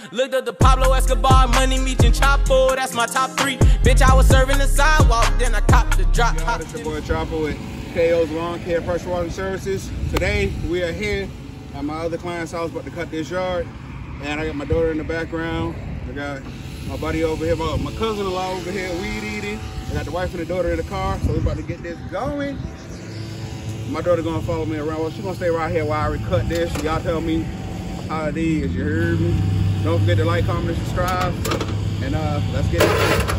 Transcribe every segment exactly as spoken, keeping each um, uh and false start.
Looked up the Pablo Escobar, Money Meech and Chapo, that's my top three. Bitch, I was serving the sidewalk, then I copped the drop. Yo, this your boy Chapo with K O's Lawn Care Pressure Washing Services. Today, we are here at my other client's house about to cut this yard. And I got my daughter in the background. I got my buddy over here, my, my cousin-in-law over here, weed eating. I got the wife and the daughter in the car, so we're about to get this going. My daughter gonna follow me around. Well, she's gonna stay right here while I recut this. Y'all tell me how it is, you heard me? Don't forget to like, comment, and subscribe. And uh, let's get it.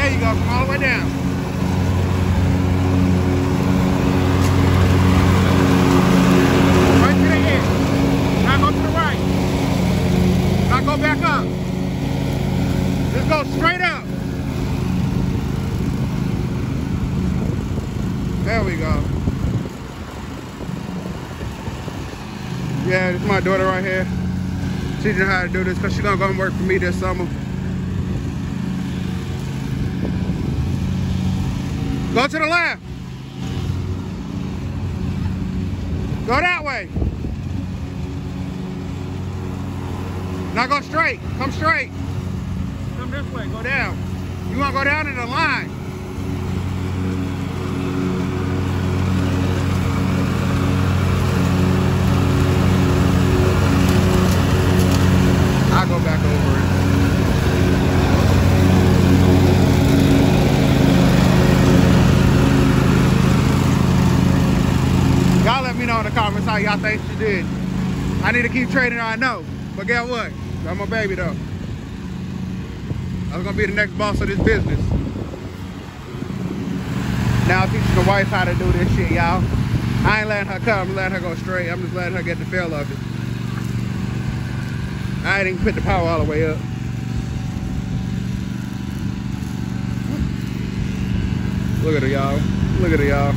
There you go, come all the way down. Right to the end. Now go to the right. Now go back up. Just go straight up. There we go. Yeah, this is my daughter right here. She knows how to do this because she's gonna go and work for me this summer. Go to the left. Go that way. Now go straight. Come straight. Come this way. Go down. You want to go down in the line. I'll go back over it. Y'all let me know in the comments how y'all think she did. I need to keep training her, I know. But guess what? I'm my baby though. I'm gonna be the next boss of this business. Now I'm teaching the wife how to do this shit, y'all. I ain't letting her come, I'm letting her go straight. I'm just letting her get the feel of it. I ain't even put the power all the way up. Look at her, y'all. Look at her, y'all.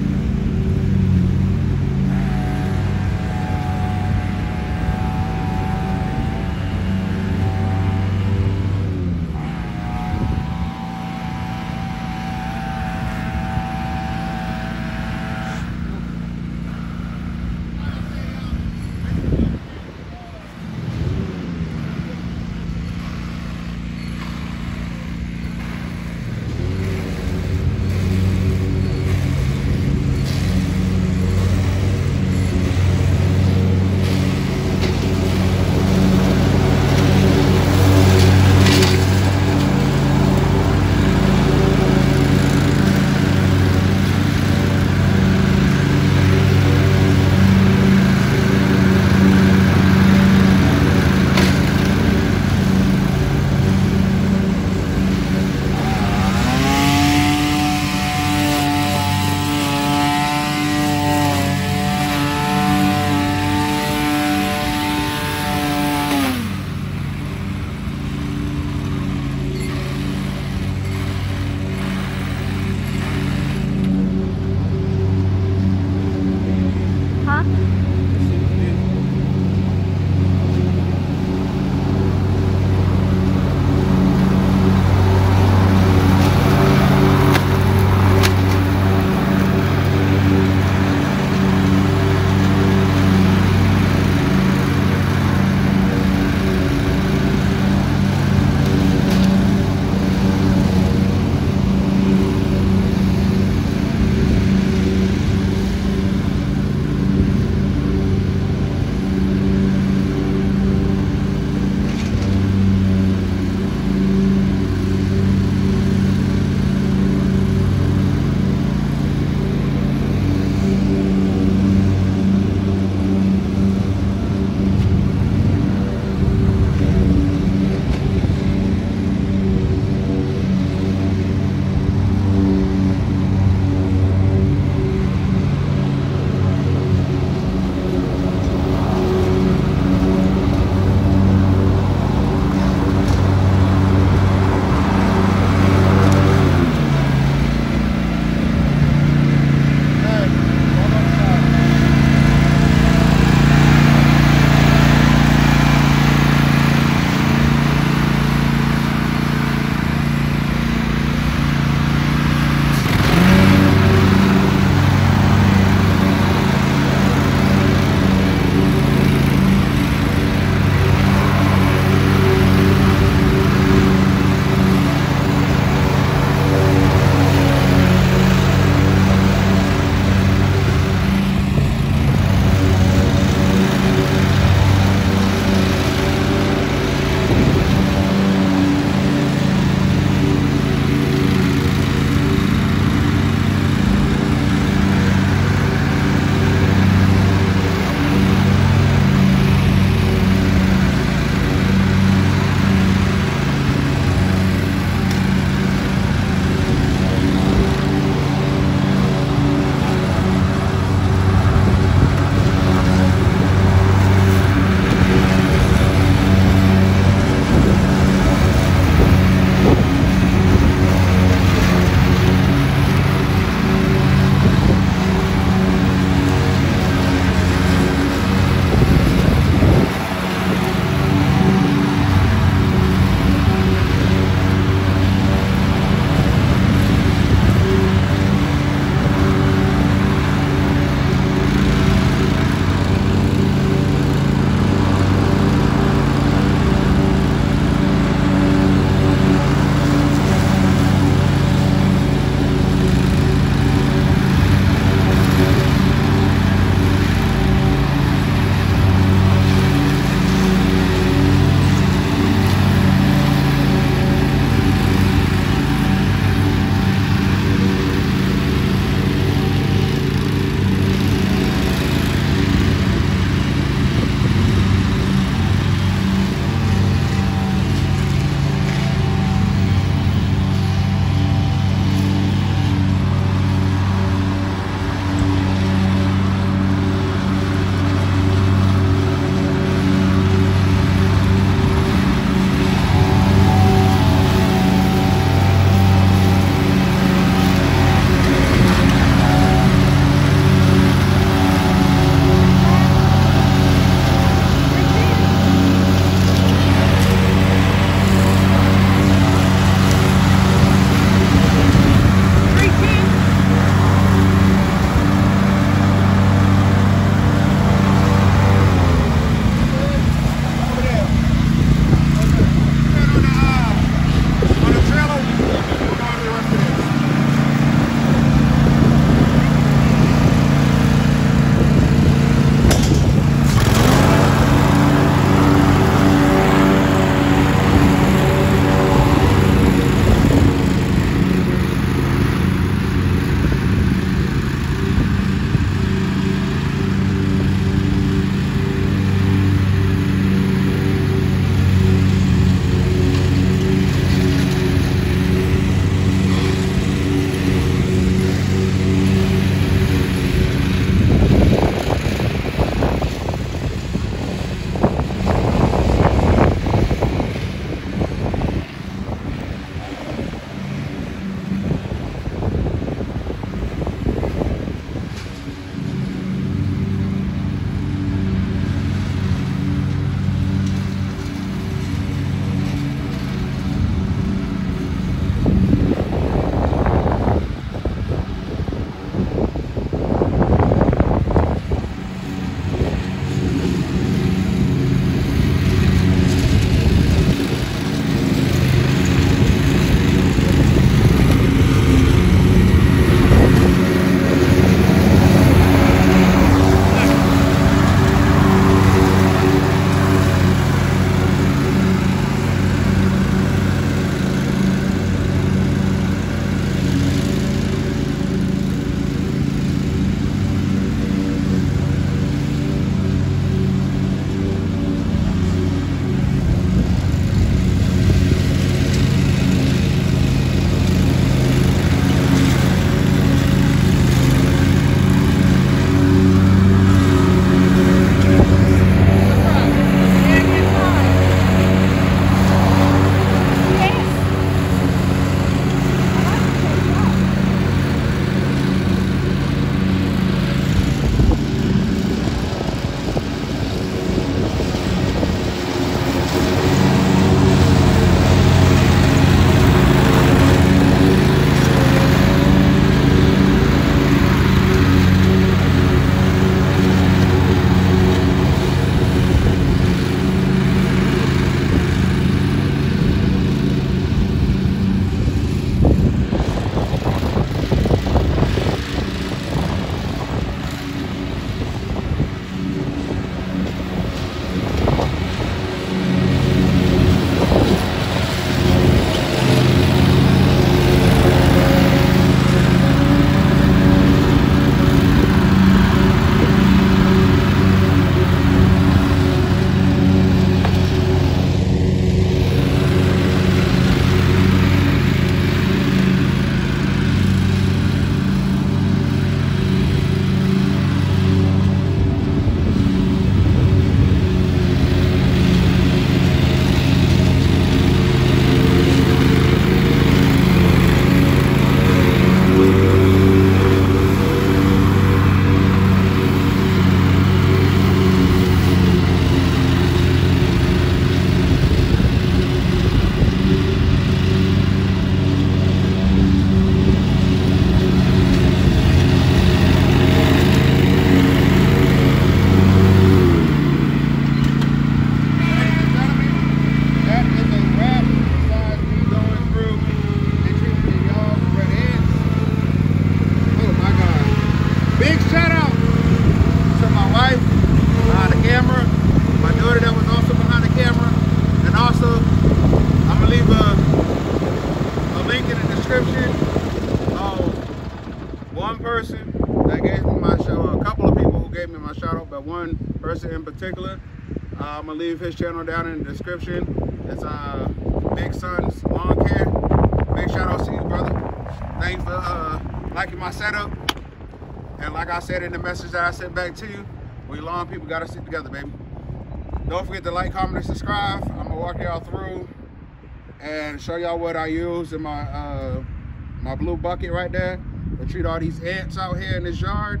gave me my shout out, but one person in particular. Uh, I'm gonna leave his channel down in the description. It's uh, Big Son's Lawn Care. Big shout out to you, brother. Thanks for uh, liking my setup. And like I said in the message that I sent back to you, we lawn people gotta stick together, baby. Don't forget to like, comment, and subscribe. I'm gonna walk y'all through and show y'all what I use in my uh, my blue bucket right there to treat all these ants out here in this yard.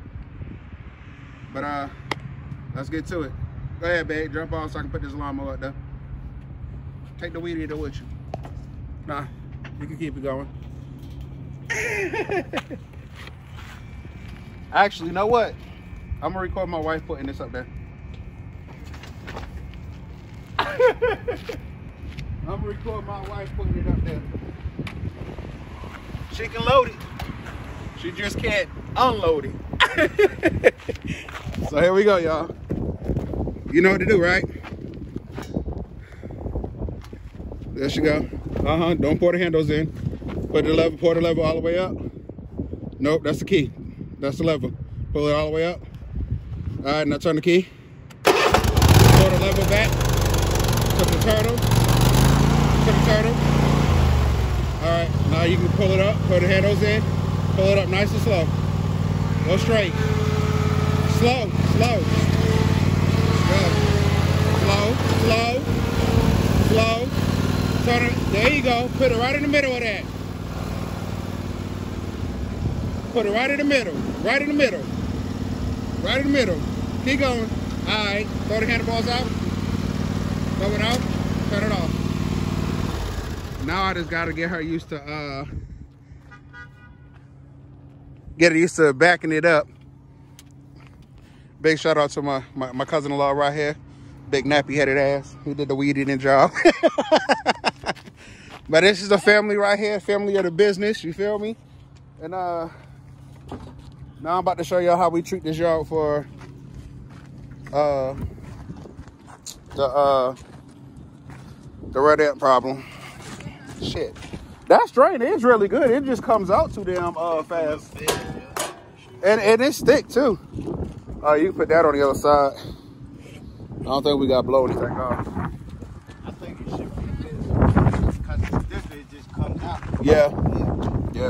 But uh, let's get to it. Go ahead, babe. Jump on so I can put this lawnmower up there. Take the weed eater with you. Nah, you can keep it going. Actually, you know what? I'm gonna record my wife putting this up there. I'm gonna record my wife putting it up there. She can load it. She just can't unload it. So here we go, y'all. You know what to do, right? There she go. Uh-huh. Don't pour the handles in. Put the lever, pour the lever all the way up. Nope, that's the key. That's the lever. Pull it all the way up. All right, now turn the key. Pull the lever back. To the turtle. To the turtle. All right, now you can pull it up. Put the handles in. Pull it up nice and slow. Go straight. Slow, slow. Good. Slow, slow, slow. Turn it. There you go. Put it right in the middle of that. Put it right in the middle. Right in the middle. Right in the middle. Keep going. All right. Throw the handlebars out. Throw it out. Turn it off. Now I just got to get her used to, uh, get her used to backing it up. Big shout out to my, my, my cousin-in-law right here. Big nappy-headed ass. He did the weed eating job. But this is a family right here. Family of the business. You feel me? And uh, now I'm about to show y'all how we treat this yard for uh, the uh, the red ant problem. Shit. That strain is really good. It just comes out too damn uh, fast. And, and it's thick too. Uh, you can put that on the other side. I don't think we got to blow anything off. I think it should be this. Because it's different, it just comes out. Yeah. Yeah.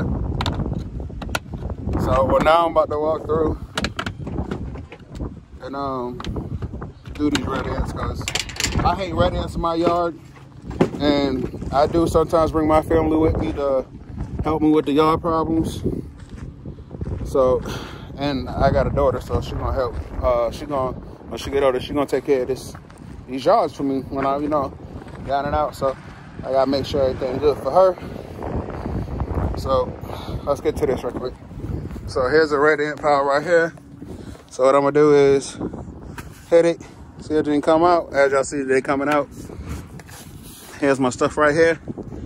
So, well, now I'm about to walk through and um, do these red ants because I hate red ants in my yard. And I do sometimes bring my family with me to help me with the yard problems. So, and I got a daughter, so she's gonna help. Uh, she gonna, when she get older, she gonna take care of this, these yards for me when I, you know, down and out. So I gotta make sure everything good for her. So let's get to this real quick. So here's a red ant pile right here. So what I'm gonna do is hit it, see if it didn't come out. As y'all see, they coming out. Here's my stuff right here.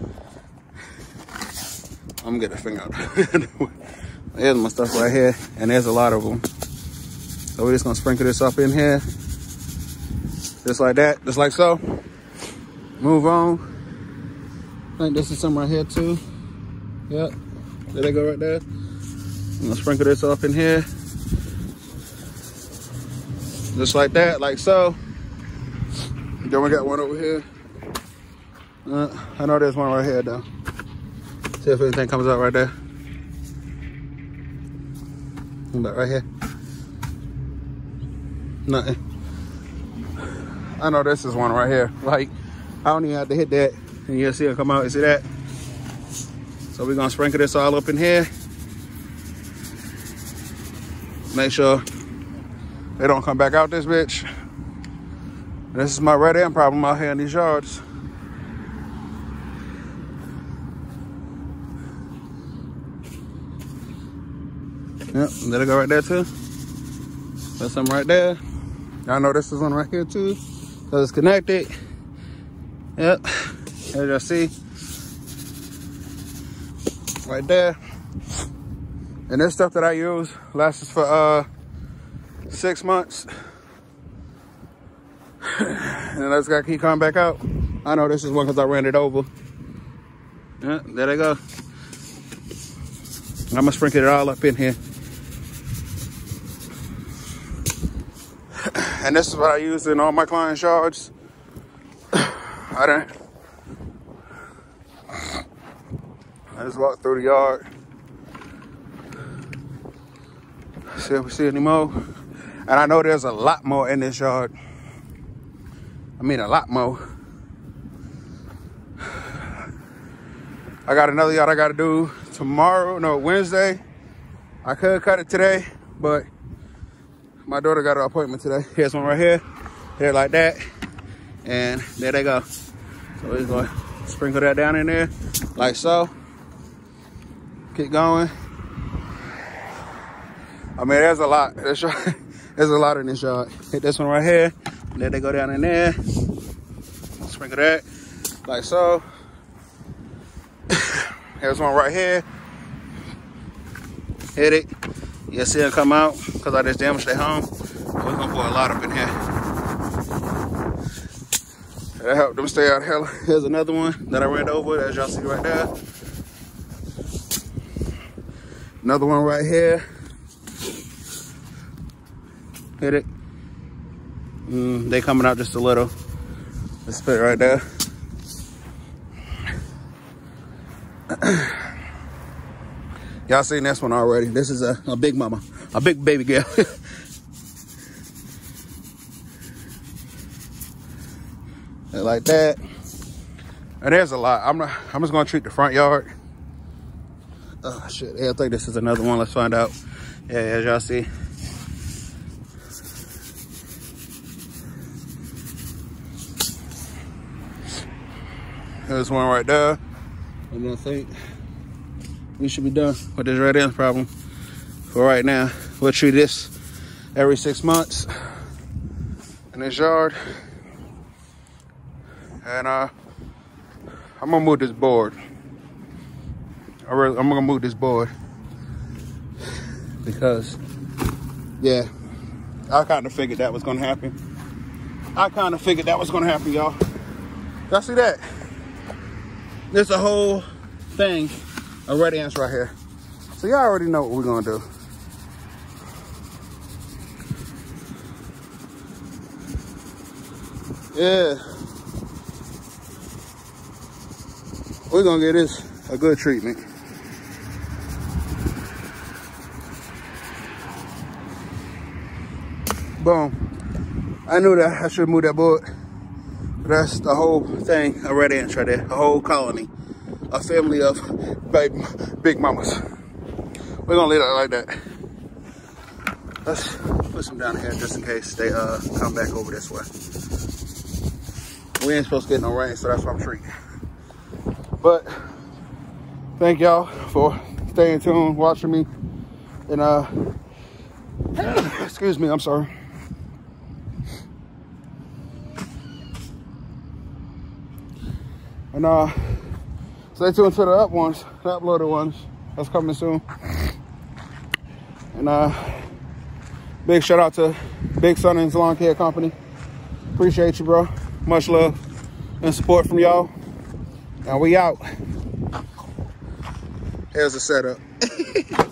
I'm gonna get the finger out. Here's my stuff right here, and there's a lot of them. So we're just gonna sprinkle this up in here. Just like that, just like so. Move on. I think this is some right here too. Yep, there they go right there. I'm gonna sprinkle this up in here. Just like that, like so. Then we got one over here. Uh, I know there's one right here though. See if anything comes out right there. About right here. Nothing. I know this is one right here. Like, I don't even have to hit that and you'll see it come out. You see that? So we're gonna sprinkle this all up in here. Make sure they don't come back out this bitch. This is my red ant problem out here in these yards. Yep, there they go right there too. There's some right there. Y'all know this is one right here too. So it's connected. Yep, as y'all see. Right there. And this stuff that I use lasts for uh six months. And I just gotta keep coming back out. I know this is one because I ran it over. Yeah, there they go. I'm gonna sprinkle it all up in here. And this is what I use in all my clients' yards. I done. I just walked through the yard. See if we see any more. And I know there's a lot more in this yard. I mean, a lot more. I got another yard I gotta do tomorrow, no, Wednesday. I could cut it today, but my daughter got an appointment today. Here's one right here, here like that. And there they go. So we're gonna sprinkle that down in there, like so. Keep going. I mean, there's a lot. There's, there's a lot in this yard. Hit this one right here. And then they go down in there. Sprinkle that, like so. Here's one right here. Hit it. You'll see it come out because I just damaged it home. We're gonna pour a lot up in here. That helped them stay out here. Here's another one that I ran over, as y'all see right there. Another one right here. Hit it. Mm, they coming out just a little. Let's put it right there. Y'all seen this one already. This is a, a big mama, a big baby girl. Like that. And there's a lot. I'm not, I'm just gonna treat the front yard. Oh shit, yeah, I think this is another one. Let's find out. Yeah, as y'all see. There's one right there. And I think we should be done with this red ends problem for right now. We'll treat this every six months in this yard. And uh, I'm gonna move this board. I really, I'm gonna move this board because, yeah, I kind of figured that was gonna happen. I kind of figured that was gonna happen, y'all. Y'all see that? There's a whole thing of red ants right here. So y'all already know what we're gonna do. Yeah. We're gonna get this a good treatment. Boom. I knew that I should move that board. That's the whole thing, a red ant right there, a whole colony, a family of baby, big mamas. We're gonna leave it like that. Let's put some down here just in case they uh, come back over this way. We ain't supposed to get no rain, so that's what I'm treating. But thank y'all for staying tuned, watching me, and uh, excuse me, I'm sorry. And uh, stay tuned to the up ones, the uploaded ones. That's coming soon. And uh, big shout out to Big Sonny's Lawn Care Company. Appreciate you, bro. Much love and support from y'all. And we out. Here's the setup.